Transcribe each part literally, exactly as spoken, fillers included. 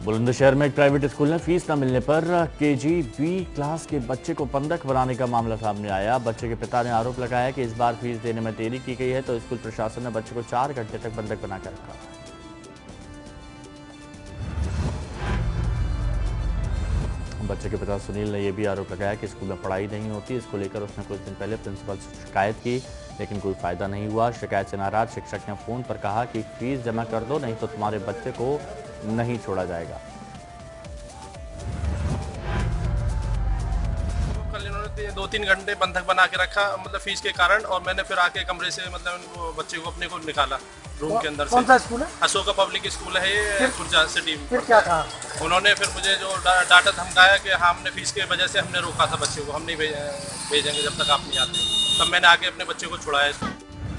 बुलंदशहर में एक private school में फीस न मिलने पर केजी बी क्लास के बच्चे को बंधक बनाने का मामला सामने आया। बच्चे के पिता ने आरोप लगाया कि इस बार फीस देने में देरी की गई है, तो स्कूल प्रशासन ने बच्चे को चार घंटे तक बंधक बनाकर रखा। बच्चे के पिता सुनील ने यह भी आरोप लगाया कि स्कूल में पढ़ाई नहीं होती। इसको लेकर उसने कुछ दिन पहले प्रिंसिपल से शिकायत की, लेकिन कोई फायदा नहीं हुआ। शिकायत से नाराज शिक्षक ने फोन पर कहा कि फीस जमा कर दो, नहीं तो तुम्हारे बच्चे को नहीं छोड़ा जाएगा। कल इन्होंने दो तीन घंटे बंधक बना के रखा, मतलब फीस के कारण, और मैंने फिर आके कमरे से मतलब उनको बच्चे को अपने को निकाला रूम के अंदर से। कौन सा स्कूल है? अशोका पब्लिक स्कूल है ये खुर्जा सिटी। फिर क्या था? उन्होंने फिर मुझे जो डाटा धमकाया कि हमने फीस की वजह से हमने रोका था बच्चे को, हम नहीं भेजेंगे जब तक आप नहीं आते। तब मैंने आके अपने बच्चे को छुड़ाया।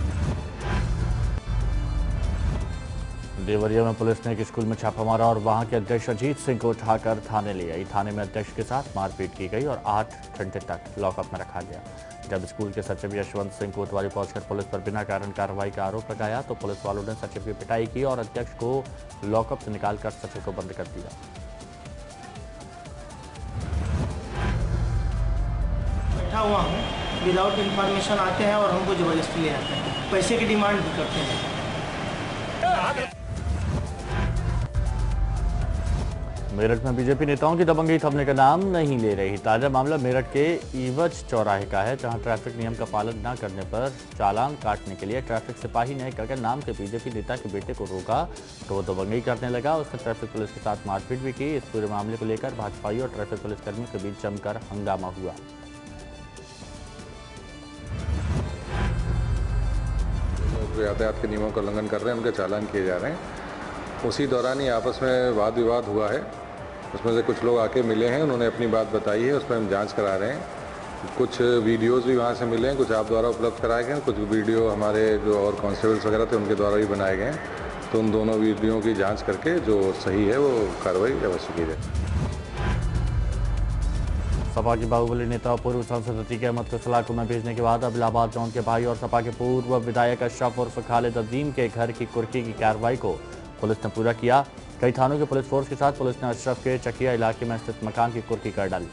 देवरिया में पुलिस ने एक स्कूल में छापा मारा और वहां के अध्यक्ष अजीत सिंह को उठाकर थाने ले आई। थाने में अध्यक्ष के साथ मारपीट की गई और आठ घंटे तक लॉकअप में रखा गया। जब स्कूल के सचिव यशवंत सिंह कोतवाली पहुंचकर पुलिस पर बिना कारण कार्रवाई का आरोप लगाया, तो पुलिस वालों ने सचिव की पिटाई की और अध्यक्ष को लॉकअप से निकालकर सचिव को बंद कर दिया। बैठा हुआ हूँ, विदाउट इंफॉर्मेशन आते हैं और हमको जबरदस्ती ले आते हैं, पैसे की डिमांड भी करते हैं। मेरठ में बीजेपी नेताओं की दबंगई थमने का नाम नहीं ले रही। ताजा मामला मेरठ के ईवज चौराहे का है, जहां ट्रैफिक नियम का पालन न करने पर चालान काटने के लिए ट्रैफिक सिपाही ने गगन नाम के बीजेपी नेता के बेटे को रोका, तो वो दबंगई करने लगा। उसने ट्रैफिक पुलिस के साथ मारपीट भी की। इस पूरे मामले को लेकर भाजपाई और ट्रैफिक पुलिसकर्मियों के बीच जमकर हंगामा हुआ। लोग यातायात के नियमों का उल्लंघन कर रहे हैं, उनके चालान किए जा रहे हैं। उसी दौरान ही आपस में वाद विवाद हुआ है। उसमें से कुछ लोग आके मिले हैं, उन्होंने अपनी बात बताई है, उस पर हम जांच करा रहे हैं। कुछ वीडियोस भी वहाँ से मिले हैं, कुछ आप द्वारा उपलब्ध कराए गए हैं, कुछ वीडियो हमारे जो और कांस्टेबल्स वगैरह थे उनके द्वारा भी बनाए गए हैं। तो उन दोनों वीडियो की जांच करके जो सही है वो कार्रवाई अवश्य की जाए। सपा की बाहुबली नेता पूर्व सांसद अतीक अहमद को सलाखों में भेजने के बाद अब इलाहाबाद जोन के भाई और सपा के पूर्व विधायक अशरफ उर्फ खालिद अजीम के घर की कुर्की की कार्रवाई को पुलिस ने पूरा किया। कई थानों के पुलिस फोर्स के साथ पुलिस ने अशरफ के चकिया इलाके में स्थित मकान की कुर्की कर डाली।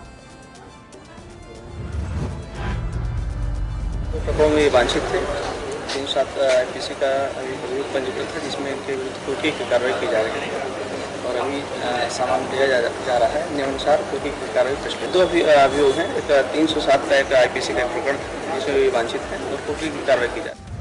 प्रकरण में वांछित थे, तीन सात आईपीसी का अभियोग पंजीकृत है, जिसमें इनके विरुद्ध कुर्की की कार्रवाई की जा रही है और अभी सामान दिया जा, जा रहा है। नियमानुसार कुर्की की कार्रवाई प्रचलित। दो अभियोग हैं, एक तीन सौ सात का एक आईपीसी का प्रकरण जिसमें वांछित है और कुर्की की कार्रवाई की जा रही है।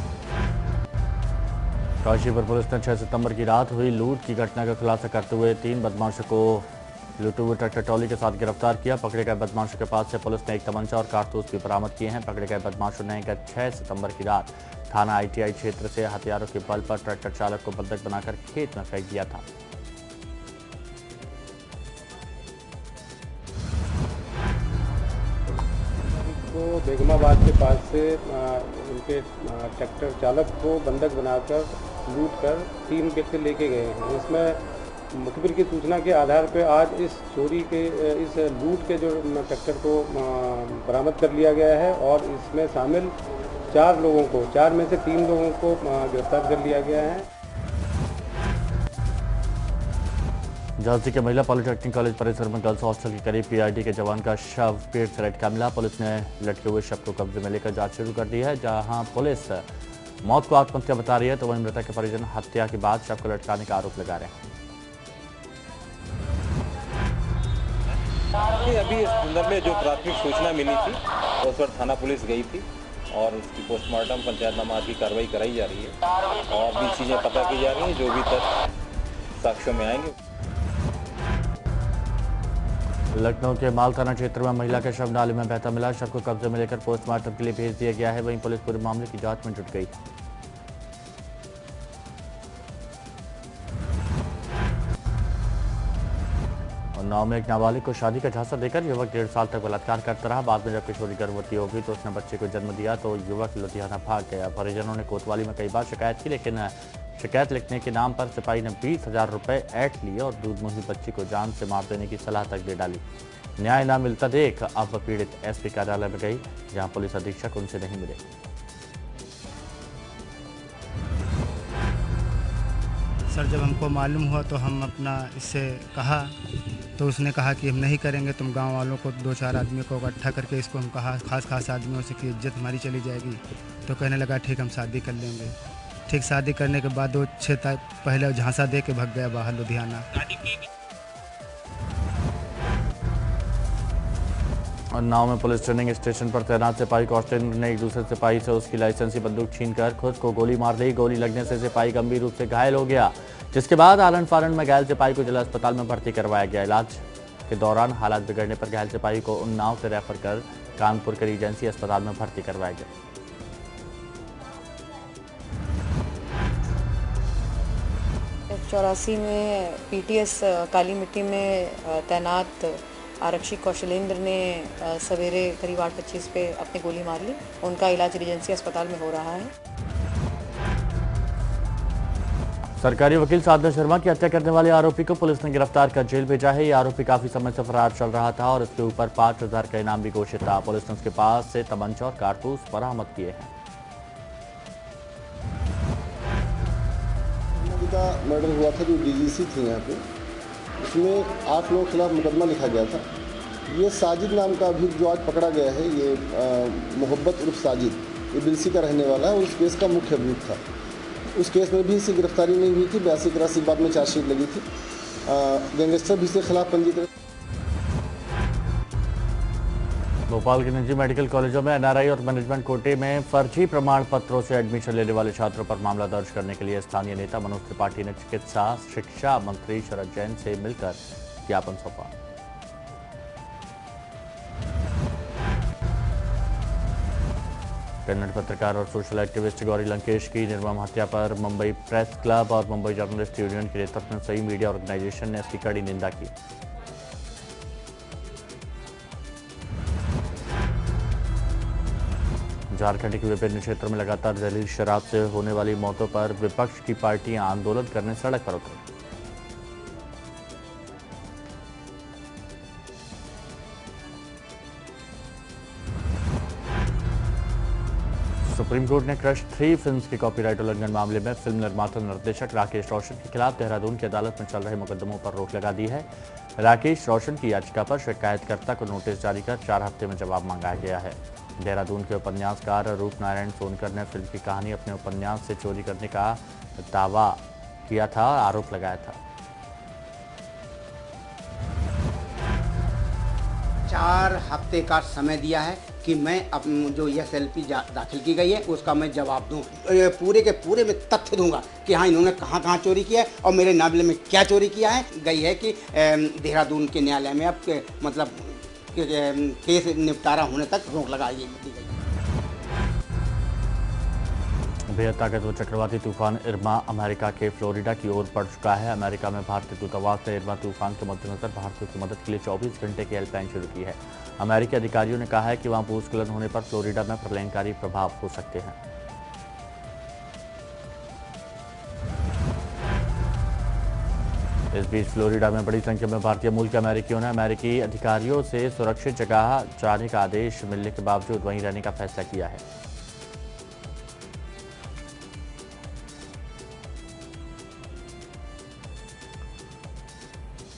काशीपुर पुलिस ने छह सितंबर की रात हुई लूट की घटना का खुलासा करते हुए तीन बदमाशों को लूटे हुए ट्रैक्टर ट्रॉली के साथ गिरफ्तार किया। पकड़े गए बदमाशों के पास से पुलिस ने एक तमंचा और कारतूस भी बरामद किए हैं। पकड़े गए बदमाशों ने गत छह सितंबर की रात थाना आईटीआई क्षेत्र से हथियारों के बल पर ट्रैक्टर चालक को बंधक बनाकर खेत में फेंक दिया था। को बेगमाबाद के पास से उनके ट्रैक्टर चालक को बंधक बनाकर लूट कर तीन व्यक्ति लेके गए हैं। इसमें मुखबिर की सूचना के आधार पर आज इस चोरी के इस लूट के जो ट्रैक्टर को बरामद कर लिया गया है और इसमें शामिल चार लोगों को चार में से तीन लोगों को गिरफ्तार कर लिया गया है। झांसी के महिला पॉलिटेक्निक कॉलेज परिसर में गर्ल्स हॉस्टल के करीब पीआईडी के जवान का शव पेट से लटका मिला। पुलिस ने लटके हुए शव को कब्जे में लेकर जांच शुरू कर दी है। जहां पुलिस मौत को आत्महत्या बता रही है, तो वहीं मृतक के परिजन हत्या के बाद शव को लटकाने का आरोप लगा रहे हैं। अभी इस संदर्भ में जो प्राथमिक सूचना मिली थी उस पर थाना पुलिस गई थी और उसकी पोस्टमार्टम पंचायतनामा की कार्रवाई कराई जा रही है और भी चीज़ें पता की जा रही हैं जो भी तथ्य साक्ष्यों में आएंगे। लखनऊ के माल थाना क्षेत्र में महिला का शव नाले में बहता मिला। शव को कब्जे में लेकर पोस्टमार्टम के लिए भेज दिया गया है। वहीं पुलिस पूरे मामले की जांच में जुट गई। उन्नाव में एक नाबालिग को शादी का झांसा देकर युवक डेढ़ साल तक बलात्कार करता रहा। बाद में जब किशोरी गर्भवती हो गई तो उसने बच्चे को जन्म दिया, तो युवक लुधियाना भाग गया। परिजनों ने कोतवाली में कई बार शिकायत की, लेकिन शिकायत लिखने के नाम पर सिपाही ने बीस हजार रुपए ऐंठ लिए और दूध मुही बच्ची को जान से मार देने की सलाह तक दे डाली। न्याय न मिलता देख अब पीड़ित एसपी कार्यालय में गई, जहां पुलिस अधीक्षक उनसे नहीं मिले। सर जब हमको मालूम हुआ तो हम अपना इससे कहा तो उसने कहा कि हम नहीं करेंगे, तुम गांव वालों को दो चार आदमी को इकट्ठा करके इसको हम कहा खास खास आदमियों से कि इज्जत हमारी चली जाएगी। तो कहने लगा ठीक हम शादी कर लेंगे। ठीक शादी करने के बाद वो छः तक पहले झांसा दे के भाग गया बाहर लुधियाना। और नाव में पुलिस ट्रेनिंग स्टेशन पर तैनात सिपाही कांस्टेबल ने एक दूसरे सिपाही से उसकी लाइसेंसी बंदूक छीनकर खुद को गोली मार दी। गोली लगने से सिपाही गंभीर रूप से घायल हो गया, जिसके बाद आलन फालन में घायल सिपाही को जिला अस्पताल में भर्ती करवाया गया। इलाज के दौरान हालात बिगड़ने पर घायल सिपाही को उन्नाव से रेफर कर कानपुर के रीजेंसी अस्पताल में भर्ती करवाया गया। चौरासी में पीटीएस काली मिट्टी में तैनात आरक्षी कौशलेंद्र ने सवेरे करीब आठ पच्चीस पे अपनी गोली मार ली। उनका इलाज रीजेंसी अस्पताल में हो रहा है। सरकारी वकील साधना शर्मा की हत्या करने वाले आरोपी को पुलिस ने गिरफ्तार कर जेल भेजा है। ये आरोपी काफी समय से फरार चल रहा था और इसके ऊपर पांच हजार का इनाम भी घोषित था। पुलिस ने उसके पास से तमंचा और कारतूस बरामद किए हैं। का मर्डर हुआ था जो डीजीसी थी यहाँ पे, उसमें आठ लोगों के खिलाफ मुकदमा लिखा गया था। ये साजिद नाम का अभियुक्त जो आज पकड़ा गया है, ये मोहब्बत उर्फ साजिद, ये बिलसी का रहने वाला है और उस केस का मुख्य अभियुक्त था। उस केस में भी इसकी गिरफ्तारी नहीं हुई थी। बयासी तिरासी बाद में चार्जशीट लगी थी। गैंगस्टर भी इसके खिलाफ पंजीकृत। भोपाल के निजी मेडिकल कॉलेजों में एनआरआई और मैनेजमेंट कोटे में फर्जी प्रमाण पत्रों से एडमिशन लेने वाले छात्रों पर मामला दर्ज करने के लिए स्थानीय नेता मनोज त्रिपाठी ने चिकित्सा शिक्षा मंत्री शरद जैन से मिलकर ज्ञापन सौंपा। कन्नड़ पत्रकार और सोशल एक्टिविस्ट गौरी लंकेश की निर्मम हत्या पर मुंबई प्रेस क्लब और मुंबई जर्नलिस्ट यूनियन के नेतृत्व में सही मीडिया ऑर्गेनाइजेशन ने इसकी कड़ी निंदा की। झारखंड के विभिन्न क्षेत्रों में लगातार जहरीली शराब से होने वाली मौतों पर विपक्ष की पार्टियां आंदोलन करने सड़क पर उतरी। सुप्रीम कोर्ट ने क्रश थ्री फिल्म्स के कॉपीराइट उल्लंघन मामले में फिल्म निर्माता निर्देशक राकेश रोशन के खिलाफ देहरादून की अदालत में चल रहे मुकदमों पर रोक लगा दी है। राकेश रोशन की याचिका पर शिकायतकर्ता को नोटिस जारी कर चार हफ्ते में जवाब मांगा गया है। देहरादून के उपन्यासकार रूप नारायण सोनकर ने फिल्म की कहानी अपने उपन्यास से चोरी करने का दावा किया था और आरोप लगाया था। चार हफ्ते का समय दिया है कि मैं अब जो एस एल पी दाखिल की गई है उसका मैं जवाब दूं। पूरे के पूरे मैं तथ्य दूंगा कि हाँ इन्होंने कहाँ कहाँ चोरी किया है और मेरे मामले में क्या चोरी किया है। गई है कि देहरादून के न्यायालय में अब मतलब केस निपटारा होने तक रोक लगा दी गई। बेहद ताकतवर चक्रवाती तूफान इरमा अमेरिका के फ्लोरिडा की ओर बढ़ चुका है। अमेरिका में भारतीय दूतावास ने इरमा तूफान के मद्देनजर भारतीयों की मदद के लिए चौबीस घंटे की हेल्पलाइन शुरू की है। अमेरिकी अधिकारियों ने कहा है कि वहां भूस्खलन होने पर फ्लोरिडा में प्रलयंकारी प्रभाव हो सकते हैं। इस बीच फ्लोरिडा में बड़ी संख्या में भारतीय मूल के अमेरिकियों ने अमेरिकी अधिकारियों से सुरक्षित जगह जाने का आदेश मिलने के बावजूद वहीं रहने का फैसला किया है।